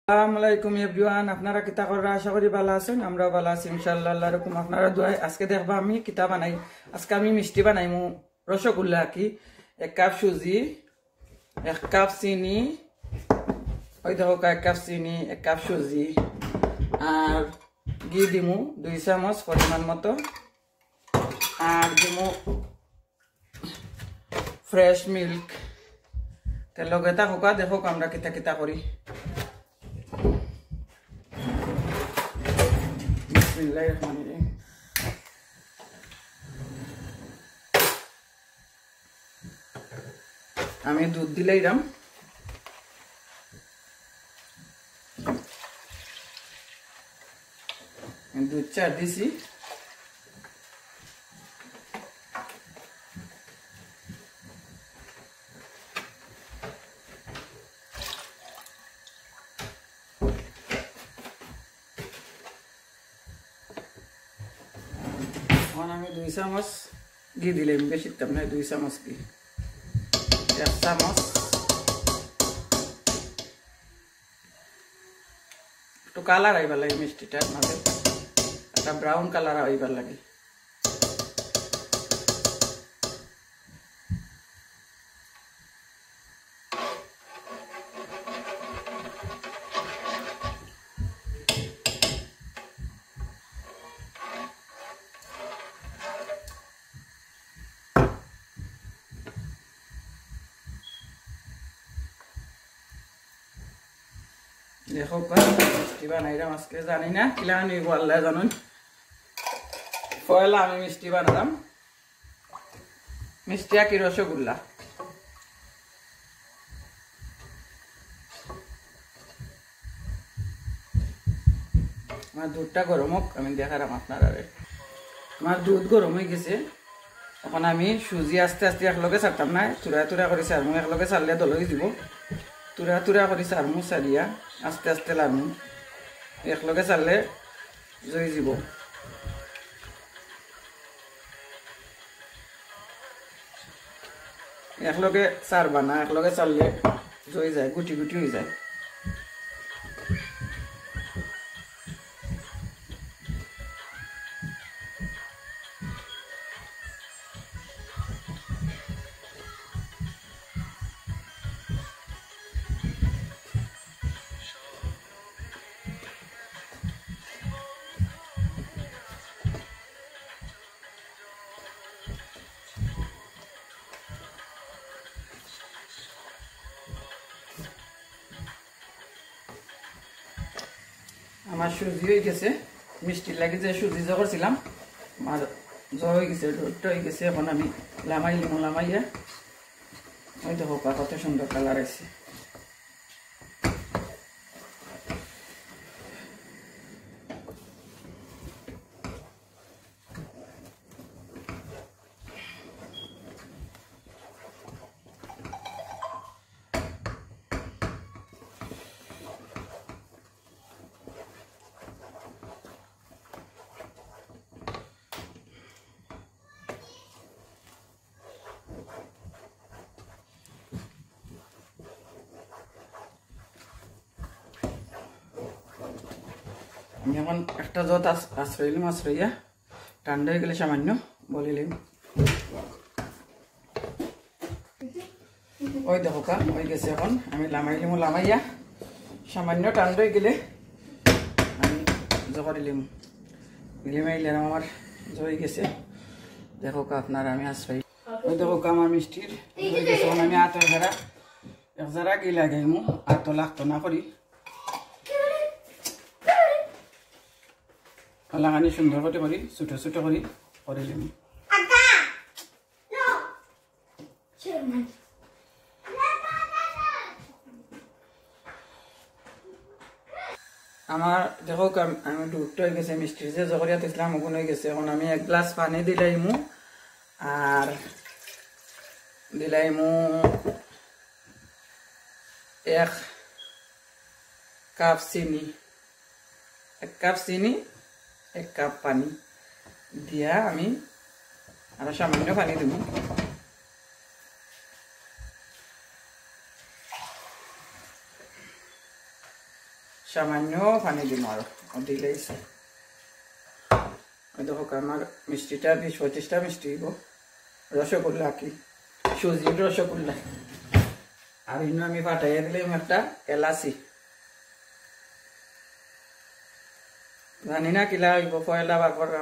আসসালামুআলাইকুম everyone, আপনারা কিতা করা আশা করি ভালো আছেন। আমরা ভালো আছি ইনশাআল্লাহ, আল্লাহর হুকুম আপনারা দোয়ায়। আজকে দেখবা আমি কিতা বানাই। আজকে আমি মিষ্টি বানাইমু, রসগোল্লা কি। 1 কাপ সুজি, 1 কাপ চিনি, ওই দেখো 1 কাপ চিনি, 1 কাপ সুজি, আর ঘি দিমু 2 চামচ পরিমাণ মতো, আর দিমু ফ্রেশ মিল্ক। লগে থাকুকা, দেখো আমরা কিতা কিতা করি। আমি দুধ দিলাইরাম, দুধ চা দিছি। আমি 2 চামচ ঘি দিলাম, বেশি তাম না, 2 চামচ ঘি, 1 চামচ একটু কালার আইবার লাগে মিষ্টিটার মাঝে, একটা ব্রাউন কালার আইবার লাগে। দেখো মিষ্টি বানাইলাম আজকে, জানি না কিলা নিব আল্লাহ জানুন। পয়লা আমি মিষ্টি বানালাম, মিষ্টি কি রসগোল্লা। আমার দুধটা গরম হোক, আমি দেখালাম আপনারা। আমার দুধ গরম হয়ে গেছে, এখন আমি সুজি আস্তে আস্তে একলগে ছাড়তাম না, তুরা তুরা করে ছাড়মু। একলগে ছাড়লে দল হয়ে যাব, তুরা তুরা করে ছাড়মু, ছাড়িয়া আস্তে আস্তে লাড়মু। একলগে ছাড়লে জয় যাব। একলগে ছাড়বা না, একলগে ছাড়লে জয় যায়, গুটি গুটি হয়ে যায়। আমার সুজি হয়ে গেছে, মিষ্টির লাগে যে সুজি জো করছিলাম আমার জ হয়ে গেছে, ডোরটা হয়ে গেছে। এখন আমি লামাই লিমু, লামাইয়া ওই দেখো কত সুন্দর কালার আছে। আমি এখন একটা যত আশ্রইলাম, আশ্রইয়া ঠান্ডা হয়ে গেলে সামান্য বলিলাম। ওই দেখো কা হয়ে গেছে। এখন আমি লামাইলিম, লামাইয়া সামান্য ঠান্ডা হয়ে গেলে আমি জকরিলিম, লিমাইলাম। আমার হয়ে গেছে, দেখো কা আপনারা। আমি আশ্রয় ওই দেখো কা আমার মিষ্টির হয়ে গেছে। এখন আমি আতর যারা এক যারা কি লাগাইমু, আত লাগতো না করি লাগানি সুন্দর করে করি, ছোট ছোট করি করিলিম। আমার দেখো আমি দুধটা হয়ে গেছে, মিষ্টির যে জগরিয়াত ইসলাম ওগুন হয়ে গেছে। এখন আমি 1 গ্লাস পানি দিলাইমু, আর দিলাইমু 1 কাপ চিনি, 1 কাপ চিনি, 1 কাপ পানি দিয়া আমি আরো সামান্য পানি দেব। সামান্য পানি দিব আর দিলেই দেখো আমার মিষ্টিটা 20-25টা মিষ্টি দিব রসগোল্লা কি সুজির রসগোল্লা আর ইনো আমি ফাটাইয়া দিলাম একটা এলাচি জানি না কিলা হইব পয়লা বার করলাম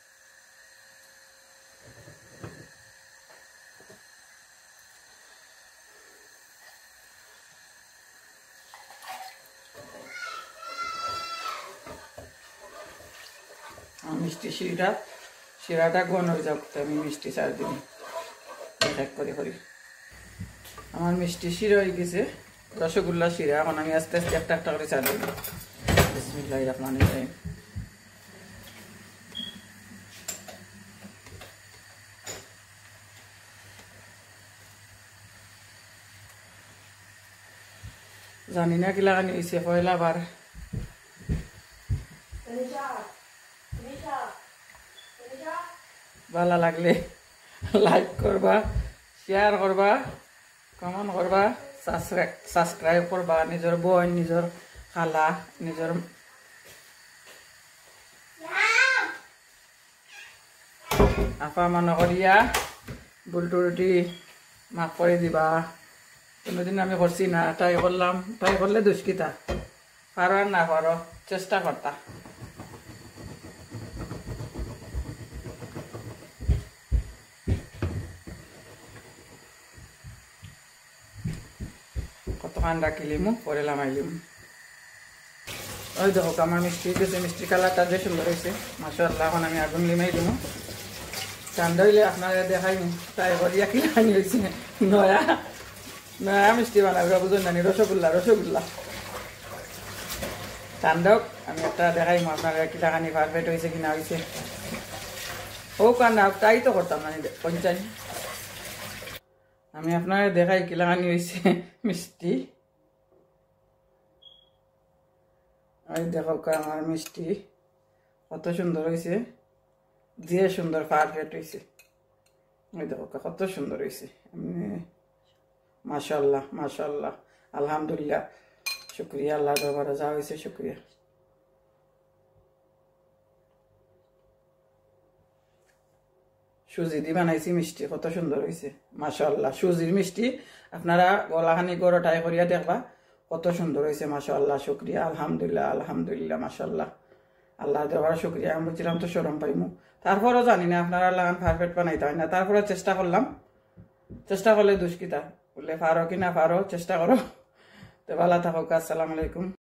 মিষ্টি শিরাটা ঘন হয়ে যাক আমি মিষ্টি চার দিন এক করে করি আমার মিষ্টি শিরা হয়ে গেছে রসগোল্লা শিরা এখন আমি আস্তে আস্তে একটা একটা করে চার দিন বিসমিল্লাহির রহমানির রহিম জানি না কি লাগানি হয়েছে পয়লা বার ভালো লাগলে লাইক করবা শেয়ার করবা কমেন্ট করবা সাবস্ক্রাইব করবা নিজের বোন নিজের খালা নিজের আপা মনে করিয়া ভুল টুটি মাফ করে দিবা কোনোদিন আমি করছি না ট্রাই করলাম ট্রাই করলে দুষ্কিতা পারো আর না পারো চেষ্টা করতা কতক্ষণ রাখিলিমু পরে লামাইলিম ওই দেখো আমার মিষ্টি গেছে মিষ্টি কালারটা যে সুন্দর হয়েছে মাশাআল্লাহ এখন আমি আগুন লিমাই দিব ঠান্ডা হইলে আপনারা দেখাইমু ট্রাই করিয়া কি আনি হয়েছে নয়া নয়া মিষ্টি বানাবে বুঝুন জানি রসগোল্লা রসগোল্লা ঠান্ডাও আমি একটা দেখাইমু আপনারা কি টাকানি পারফেক্ট হয়েছে কিনা হয়েছে ও কান্না তাই তো করতাম না পঞ্চাশ আমি আপনারা দেখাই কি লাগানি হয়েছে মিষ্টি ওই দেখো আমার মিষ্টি কত সুন্দর হয়েছে যে সুন্দর পারফেক্ট হয়েছে ওই দেখো কত সুন্দর হয়েছে মাশাআল্লাহ মাশাআল্লাহ আলহামদুলিল্লাহ শুকরিয়া আল্লাহ দরবারে যা হয়েছে শুকরিয়া সুজি দিয়ে বানাইছি মিষ্টি কত সুন্দর হয়েছে মাশাআল্লাহ সুজির মিষ্টি আপনারা গলাখানি গড় ট্রাই করিয়া দেখবা কত সুন্দর হয়েছে মাশাআল্লাহ শুকরিয়া আলহামদুলিল্লাহ আলহামদুলিল্লাহ মাশাআল্লাহ আল্লাহ দরবারে শুকরিয়া আমি বলছিলাম তো শরম পাইমু তারপরও জানি না আপনারা লাগান পারফেক্ট বানাইতে হয় না তারপরে চেষ্টা করলাম চেষ্টা করলে দুষ্কিতা বললে পারো কি না পারো চেষ্টা করো তো ভালো থাকো আসসালামু আলাইকুম